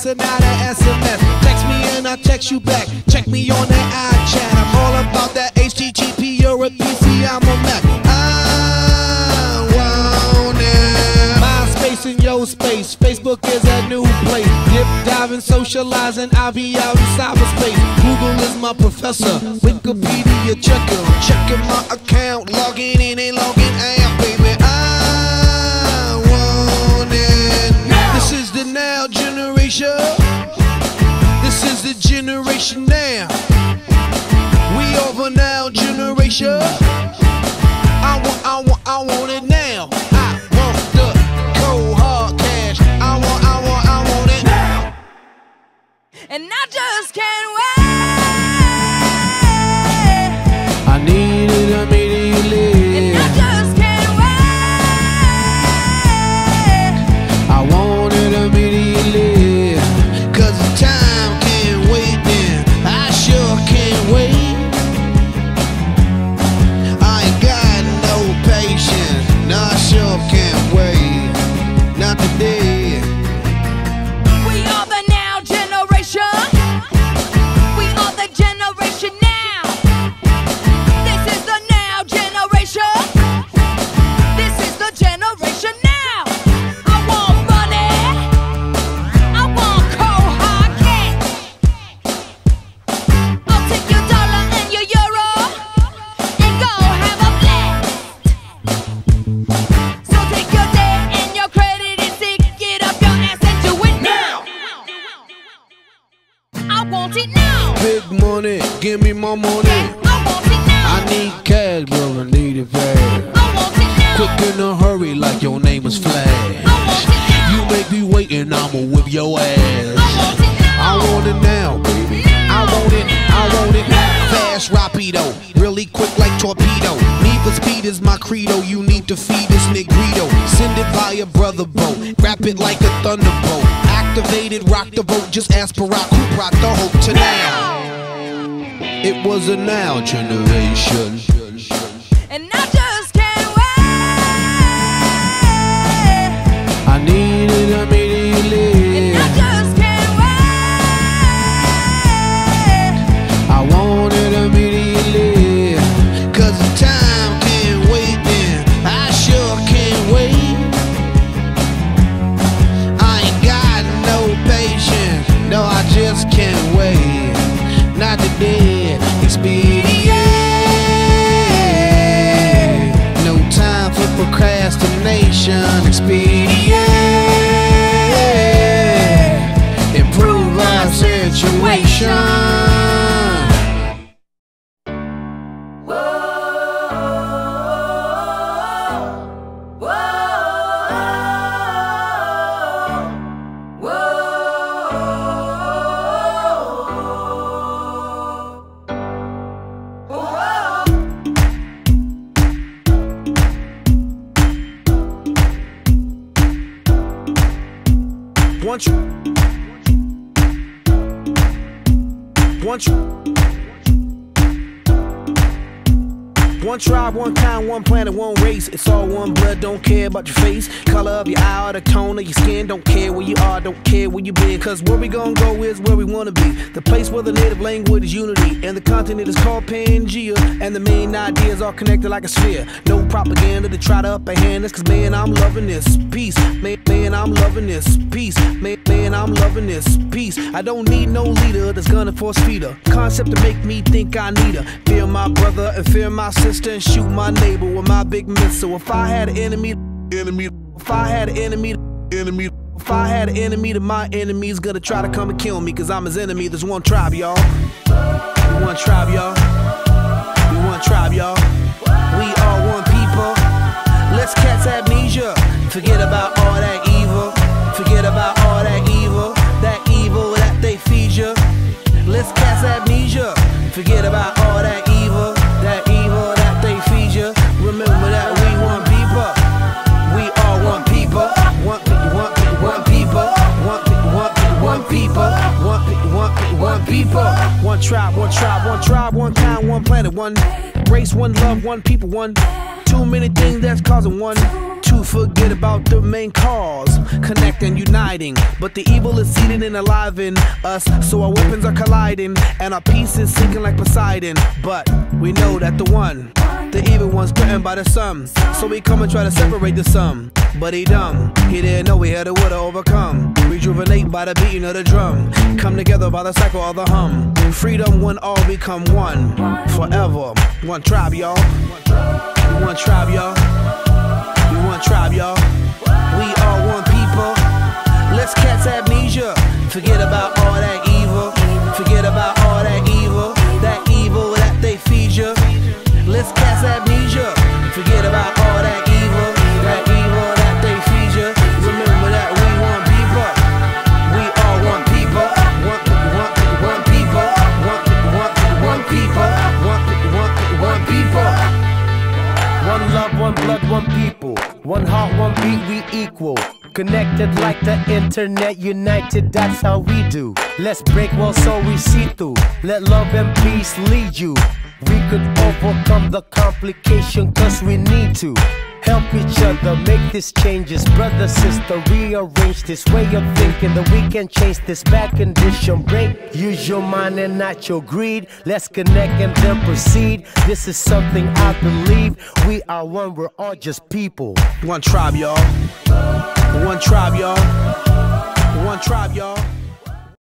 send out an SMS. Text me and I text you back. Check me on that iChat. I'm all about that HTTP. You're a PC, I'm a Mac. I want it. MySpace in your space. Facebook is a new place. Dip, diving, socializing. I'll be out in cyberspace. Google is my professor. Wikipedia checker. Checking my account. Logging in and logging out, baby. I want it. This is the now generation. This is the generation now. We over now generation. I want it now. I want the cold hard cash. I want it now. And I just can't wait. I need it immediately. And I just can't wait. I want it immediately. Cause the time can't wait then. I sure can't wait. I ain't got no patience. No, I sure can't wait. Not today. We are the now generation. We are the generation now. This is the now generation. This is the generation now. I want money. I want cold hard cash. I'll take your dollar and your euro and go have a blast. So take your debt and your credit and stick it up your ass and do it now. I want it now. Big money, give me my money. I want it now. I need cash, bro, I need it fast. I want it now. Quick in a hurry like your name is Flash. I want it now. You make me wait and I'ma whip your ass. I want it now. I want it now, baby. I want it now. Fast rapido, really quick like torpedo. Need for speed is my credo. You need to feed this negrito. Send it via brother boat. Wrap it like a thunderbolt. Activated, rock the boat. Just ask Barack who brought the hope to now. It was a now generation. And I just can't wait. I need it immediately. And I just can't wait. I want it immediately. Cause the time can't wait then. I sure can't wait. I ain't got no patience. No, I just can't wait. Not today. Expedient. No time for procrastination. Expedient. Improve our situation. One tribe, one kind, one planet, one race. It's all one blood, don't care about your face, color of your eye or the tone of your skin. Don't care where you are, don't care where you been. Cause where we gon' go is where we wanna be. The place where the native language is unity. And the continent is called Pangea. And the main ideas are connected like a sphere. No propaganda to try to upperhand us. Cause man, I'm loving this peace. Man, I'm loving this peace. Man, I'm loving this peace. I don't need no leader that's gonna force feed her. Concept to make me think I need her. Fear my brother and fear my sister and shoot my neighbor with my big missile. If I had an enemy. If I had an enemy. If I had an enemy, then my enemy's gonna try to come and kill me. Cause I'm his enemy. There's one tribe, y'all. We one tribe, y'all. We one tribe, y'all. We are one people. Let's catch amnesia. Forget about all that evil. Forget about all that evil. That evil that they feed you. Let's catch amnesia. Forget about all that evil. That evil that they feed you. Remember that we one people. We are one people. One people. One people. One people. One tribe. One tribe. One tribe. One kind. One planet. One race. One love. One people. One too many things that's causing one to forget about the main cause. Connecting, uniting, but the evil is seated and alive in us. So our weapons are colliding and our peace is sinking like Poseidon. But we know that the evil one's threatened by the sun. So we come and try to separate the sum. But he dumb, he didn't know we had a will to overcome. Rejuvenate by the beating of the drum. Come together by the cycle of the hum. Freedom when all become one. Forever, one tribe, y'all. One tribe, y'all. We one tribe, y'all. We all one people. Let's catch amnesia. Forget about all that evil. Forget about all that evil. That evil that they feed you. Let's catch amnesia. Forget about all that evil. That evil that they feed you. Remember that we one people. We all one people. One people. One people. One people. One love, one blood, one people. One heart, one beat, we equal. Connected like the internet, united, that's how we do. Let's break walls so we see through. Let love and peace lead you. We could overcome the complication cause we need to. Help each other, make these changes. Brother, sister, rearrange this way of thinking that we can change this bad condition. Break, use your mind and not your greed. Let's connect and then proceed. This is something I believe. We are one, we're all just people. One tribe, y'all. One tribe, y'all. One tribe, y'all.